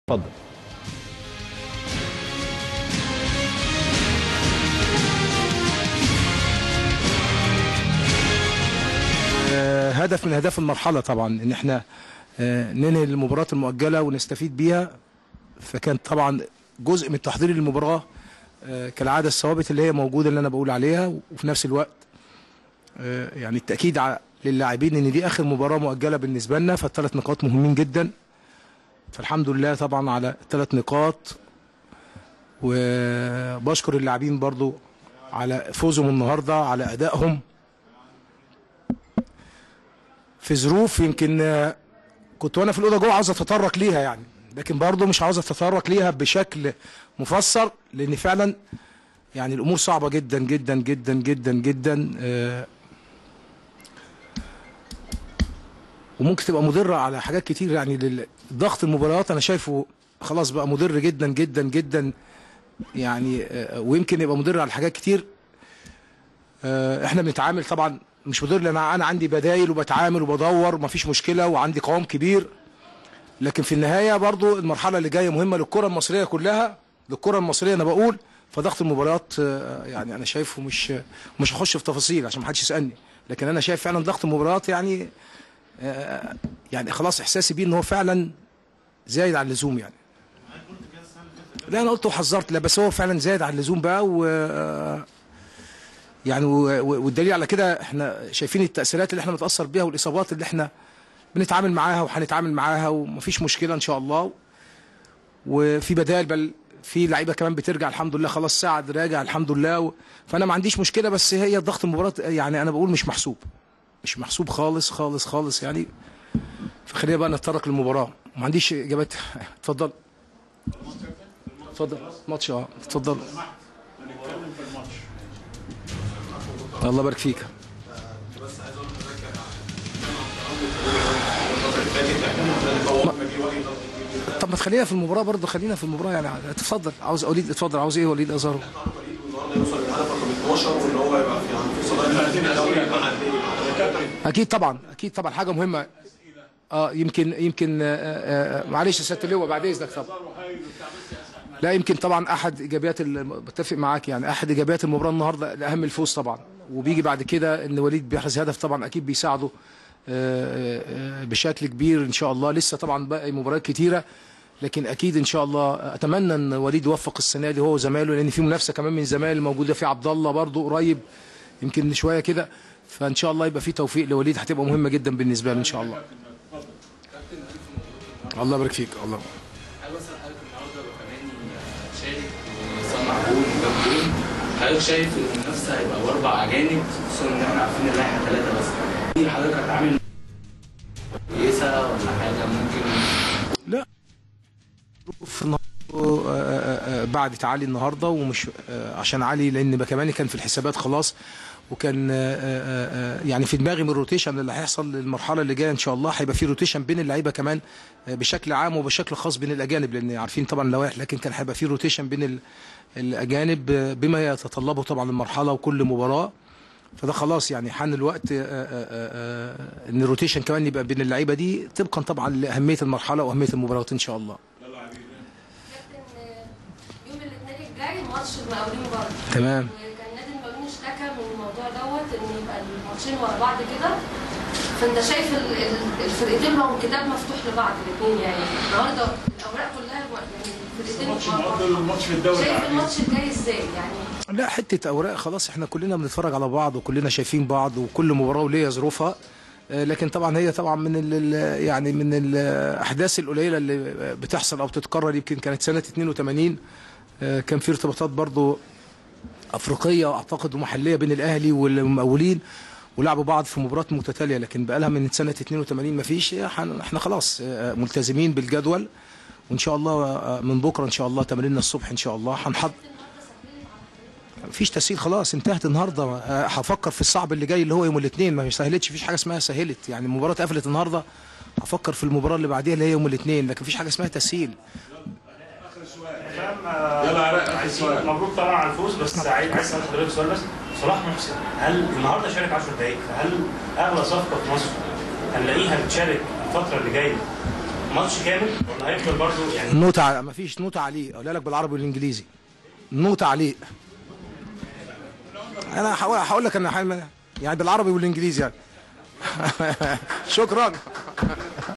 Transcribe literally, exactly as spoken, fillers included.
اتفضل. هدف من اهداف المرحله طبعا ان احنا ننهي المباراه المؤجله ونستفيد بيها، فكان طبعا جزء من تحضير المباراه كالعاده الثوابت اللي هي موجوده اللي انا بقول عليها، وفي نفس الوقت يعني التاكيد للاعبين ان دي اخر مباراه مؤجله بالنسبه لنا، فالثلاث نقاط مهمين جدا. فالحمد لله طبعا على الثلاث نقاط، وبشكر اللاعبين برضو على فوزهم النهارده، على ادائهم في ظروف يمكن كنت وانا في الاوضه جوه عاوز اتطرق ليها يعني، لكن برضو مش عاوز اتطرق ليها بشكل مفسر، لان فعلا يعني الامور صعبه جدا جدا جدا جدا جدا، وممكن تبقى مضره على حاجات كتير. يعني ضغط المباريات انا شايفه خلاص بقى مضر جدا جدا جدا يعني، ويمكن يبقى مضر على حاجات كتير. احنا بنتعامل طبعا مش مضر لان انا عندي بدايل وبتعامل وبدور ومفيش مشكله وعندي قوام كبير، لكن في النهايه برضو المرحله اللي جايه مهمه للكره المصريه كلها، للكره المصريه انا بقول. فضغط المباريات يعني انا شايفه مش مش هخش في تفاصيل عشان ما حدش يسالني، لكن انا شايف فعلا ضغط المباريات يعني يعني خلاص احساسي بيه ان هو فعلا زايد عن اللزوم يعني. لا انا قلت وحذرت، لا بس هو فعلا زايد عن اللزوم بقى، و يعني والدليل على كده احنا شايفين التاثيرات اللي احنا متاثر بيها والاصابات اللي احنا بنتعامل معاها وهنتعامل معاها، ومفيش مشكله ان شاء الله. وفي بدائل، بل في لعيبه كمان بترجع الحمد لله، خلاص سعد راجع الحمد لله، و... فانا ما عنديش مشكله، بس هي ضغط المباراه يعني انا بقول مش محسوب، مش محسوب خالص خالص خالص يعني. فخلينا بقى نتطرق للمباراه، ما عنديش اجابات. اتفضل اتفضل. ماتش اه اتفضل. الله يبارك فيك. طب ما تخلينا في المباراه برضه، خلينا في المباراه يعني. اتفضل. عاوز وليد، اتفضل. عاوز ايه وليد ازارو؟ اكيد طبعا، اكيد طبعا حاجه مهمه. اه يمكن يمكن آه آه معلش يا سياده اللواء بعد اذنك طبعا. لا يمكن طبعا احد ايجابيات، بتفق معاك يعني، احد ايجابيات المباراه النهارده الاهم الفوز طبعا، وبيجي بعد كده ان وليد بيحرز هدف طبعا اكيد بيساعده بشكل كبير ان شاء الله. لسه طبعا باقي مباريات كتيره، لكن اكيد ان شاء الله اتمنى ان وليد يوفق السنه دي هو وزمايله، لان في منافسه كمان من زمايل موجوده، في عبد الله برضه قريب يمكن شويه كده، فان شاء الله يبقى في توفيق لوليد، هتبقى مهمه جدا بالنسبه له ان شاء الله. الله يبارك فيك. الله حضرتك شايف ان المنافسه هيبقى باربع اجانب، خصوصا ان احنا عارفين اللائحه ثلاثه بس، دي حضرتك هتعامل كويسه ولا حاجه ممكن؟ لا في بعد تعالي النهارده، ومش عشان علي لان كمان كان في الحسابات خلاص، وكان يعني في دماغي من الروتيشن اللي هيحصل للمرحله اللي جايه ان شاء الله، هيبقى في روتيشن بين اللعيبه كمان بشكل عام وبشكل خاص بين الاجانب، لان عارفين طبعا اللوائح، لكن كان هيبقى في روتيشن بين الاجانب بما يتطلبه طبعا المرحله وكل مباراه. فده خلاص يعني حان الوقت ان الروتيشن كمان يبقى بين اللعيبه دي، طبقا طبعا لاهميه المرحله واهميه المباراه ان شاء الله. يوم الاثنين الجاي ماتش المقاولين برضه. تمام. وكان نادي المقاولين اشتكى من الموضوع دوت ان يبقى الماتشين ورا بعض كده، فانت شايف الفرقتين لهم كتاب مفتوح لبعض الاثنين يعني، النهارده الاوراق كلها يعني الفرقتين الماتش في الدوري، شايف الماتش الجاي ازاي يعني؟ لا حته اوراق خلاص، احنا كلنا بنتفرج على بعض وكلنا شايفين بعض، وكل مباراه وليها ظروفها، لكن طبعا هي طبعا من ال يعني من الاحداث القليله اللي بتحصل او بتتكرر. يمكن كانت سنه اثنين وثمانين كان في ارتباطات برضو افريقيه اعتقد ومحليه بين الاهلي والمقاولين، ولعبوا بعض في مباراه متتاليه، لكن بقى لها من سنه اثنين وثمانين ما فيش. احنا خلاص ملتزمين بالجدول، وان شاء الله من بكره ان شاء الله تمريننا الصبح ان شاء الله هنحضر. مفيش تسهيل خلاص، انتهت النهارده. هفكر في الصعب اللي جاي اللي هو يوم الاثنين، ما سهلتش، مفيش حاجه اسمها سهلت يعني. المباراه قفلت النهارده، هفكر في المباراه اللي بعديها اللي هي يوم الاثنين، لكن مفيش حاجه اسمها تسهيل. يلا عراء، مبروك طبعا على الفوز، بس عايز اسال حضرتك سؤال بس. صلاح محسن هل النهارده شارك عشر دقائق، فهل اغلى صفقه في مصر هنلاقيها بتشارك الفتره اللي جايه ماتش كامل ولا هيفضل برضه يعني نو تع... مفيش نو تعليق، اقول لك بالعربي والانجليزي نو تعليق. انا هقول لك انا يعني بالعربي والانجليزي يعني. شكرا.